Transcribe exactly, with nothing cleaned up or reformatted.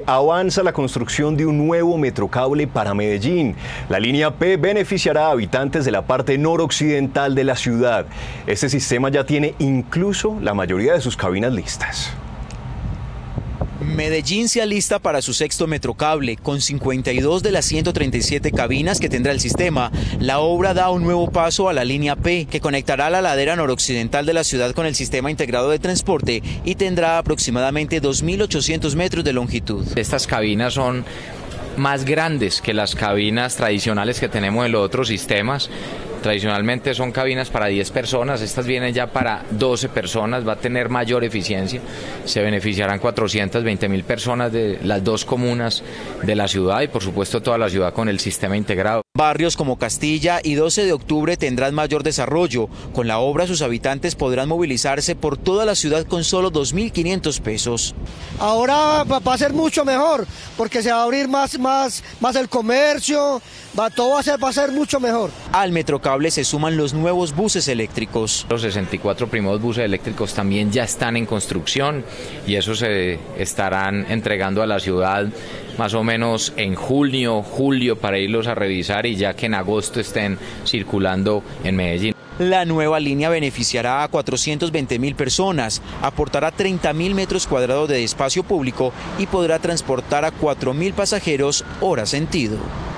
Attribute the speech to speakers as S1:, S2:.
S1: avanza la construcción de un nuevo metrocable para Medellín. La línea P beneficiará a habitantes de la parte noroccidental de la ciudad. Este sistema ya tiene incluso la mayoría de sus cabinas listas.
S2: Medellín se alista para su sexto metrocable, con cincuenta y dos de las ciento treinta y siete cabinas que tendrá el sistema. La obra da un nuevo paso a la línea P, que conectará la ladera noroccidental de la ciudad con el sistema integrado de transporte y tendrá aproximadamente dos mil ochocientos metros de longitud.
S3: Estas cabinas son más grandes que las cabinas tradicionales que tenemos en los otros sistemas. Tradicionalmente son cabinas para diez personas, estas vienen ya para doce personas, va a tener mayor eficiencia, se beneficiarán cuatrocientas veinte mil personas de las dos comunas de la ciudad y por supuesto toda la ciudad con el sistema integrado.
S2: Barrios como Castilla y doce de octubre tendrán mayor desarrollo. Con la obra sus habitantes podrán movilizarse por toda la ciudad con solo dos mil quinientos pesos.
S4: Ahora va a ser mucho mejor porque se va a abrir más, más, más el comercio, va, todo va a, ser, va a ser mucho mejor.
S2: Al metrocable se suman los nuevos buses eléctricos.
S3: Los sesenta y cuatro primeros buses eléctricos también ya están en construcción y eso se estarán entregando a la ciudad más o menos en junio, julio para irlos a revisar y ya que en agosto estén circulando en Medellín.
S2: La nueva línea beneficiará a cuatrocientas veinte mil personas, aportará treinta mil metros cuadrados de espacio público y podrá transportar a cuatro mil pasajeros hora sentido.